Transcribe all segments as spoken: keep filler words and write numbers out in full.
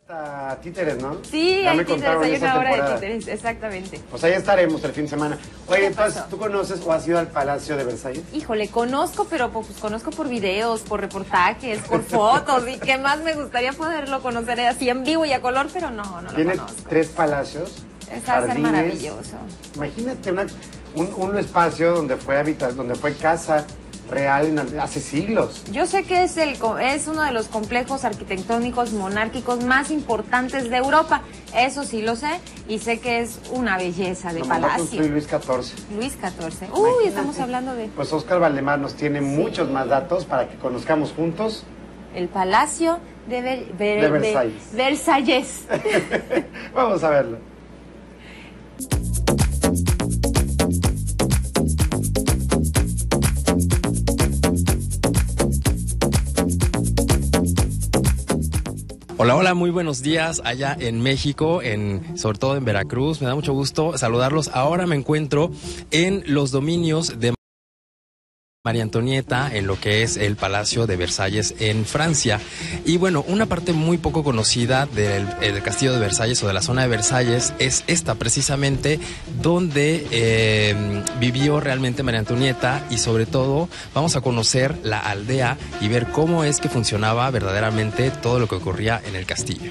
A títeres, ¿no? Sí, ya hay me títeres, contaron hay esa una hora de temporada. títeres, exactamente. Pues ahí estaremos el fin de semana. Oye, ¿Qué entonces, pasó? ¿tú conoces o has ido al Palacio de Versalles? Híjole, conozco, pero pues conozco por videos, por reportajes, por fotos, y qué más me gustaría poderlo conocer así en vivo y a color, pero no, no lo Tiene conozco. tres palacios. Está a ser jardines. maravilloso. Imagínate una, un, un espacio donde fue habita, donde fue casa real en- hace siglos. Yo sé que es, el, co- es uno de los complejos arquitectónicos monárquicos más importantes de Europa, eso sí lo sé, y sé que es una belleza de Lo mandó a palacio. construir Luis catorce. Luis catorce. Uy, Imagínate. estamos hablando de Pues Óscar Valdemar nos tiene muchos más datos para que conozcamos juntos. el Palacio de, Ver- Ver- De Versalles. de Versalles. Vamos a verlo. Hola, hola, muy buenos días allá en México, en, sobre todo en Veracruz. Me da mucho gusto saludarlos. Ahora me encuentro en los dominios de María Antonieta, en lo que es el Palacio de Versalles en Francia. Y bueno, una parte muy poco conocida del, del Castillo de Versalles o de la zona de Versalles es esta precisamente, donde eh, vivió realmente María Antonieta, y sobre todo vamos a conocer la aldea y ver cómo es que funcionaba verdaderamente todo lo que ocurría en el castillo.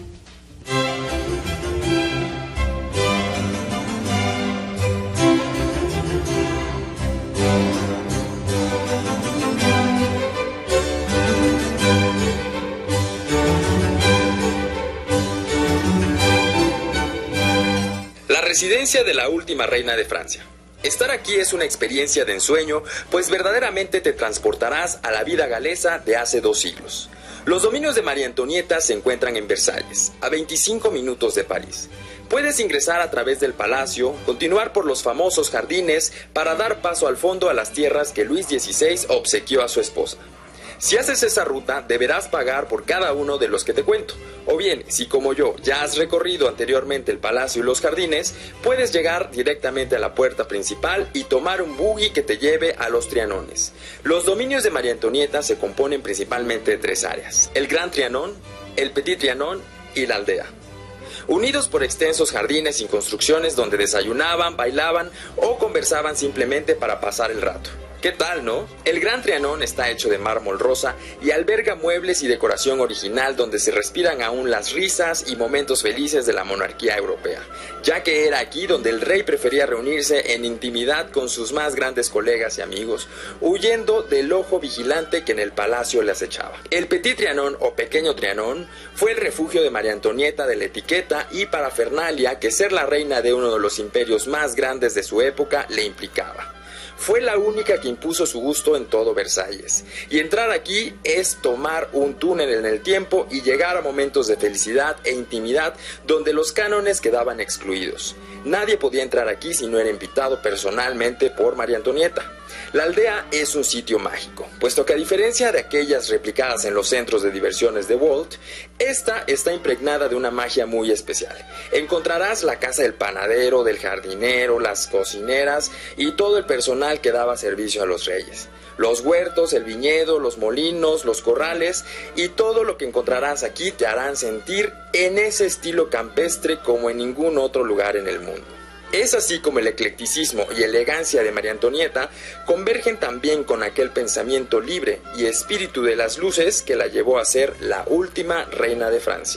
La residencia de la última reina de Francia. Estar aquí es una experiencia de ensueño, pues verdaderamente te transportarás a la vida galesa de hace dos siglos. Los dominios de María Antonieta se encuentran en Versalles, a veinticinco minutos de París. Puedes ingresar a través del palacio, continuar por los famosos jardines para dar paso al fondo a las tierras que Luis dieciséis obsequió a su esposa. Si haces esa ruta, deberás pagar por cada uno de los que te cuento. O bien, si como yo ya has recorrido anteriormente el palacio y los jardines, puedes llegar directamente a la puerta principal y tomar un buggy que te lleve a los Trianones. Los dominios de María Antonieta se componen principalmente de tres áreas: el Gran Trianon, el Petit Trianon y la aldea. Unidos por extensos jardines sin construcciones donde desayunaban, bailaban o conversaban simplemente para pasar el rato. ¿Qué tal, no? El Gran Trianon está hecho de mármol rosa y alberga muebles y decoración original donde se respiran aún las risas y momentos felices de la monarquía europea, ya que era aquí donde el rey prefería reunirse en intimidad con sus más grandes colegas y amigos, huyendo del ojo vigilante que en el palacio le acechaba. El Petit Trianon o Pequeño Trianon fue el refugio de María Antonieta de la etiqueta y parafernalia que ser la reina de uno de los imperios más grandes de su época le implicaba. Fue la única que impuso su gusto en todo Versalles, y entrar aquí es tomar un túnel en el tiempo y llegar a momentos de felicidad e intimidad donde los cánones quedaban excluidos. Nadie podía entrar aquí si no era invitado personalmente por María Antonieta. La aldea es un sitio mágico, puesto que a diferencia de aquellas replicadas en los centros de diversiones de Walt, esta está impregnada de una magia muy especial. Encontrarás la casa del panadero, del jardinero, las cocineras y todo el personal que daba servicio a los reyes. Los huertos, el viñedo, los molinos, los corrales y todo lo que encontrarás aquí te harán sentir en ese estilo campestre como en ningún otro lugar en el mundo. Es así como el eclecticismo y elegancia de María Antonieta convergen también con aquel pensamiento libre y espíritu de las luces que la llevó a ser la última reina de Francia.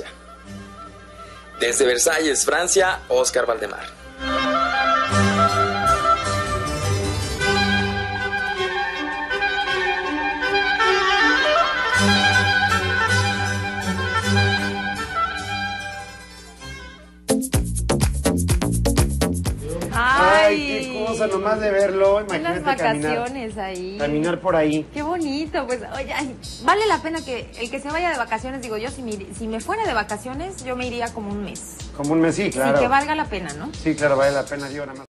Desde Versalles, Francia, Óscar Valdemar. Ay, qué cosa, nomás de verlo. Unas Imagínate vacaciones caminar, ahí. caminar por ahí. Qué bonito, pues, oye, ay, vale la pena que el que se vaya de vacaciones, digo yo, si me, si me fuera de vacaciones, yo me iría como un mes. Como un mes, sí, claro. Sí, que valga la pena, ¿no? Sí, claro, vale la pena, digo, nada más.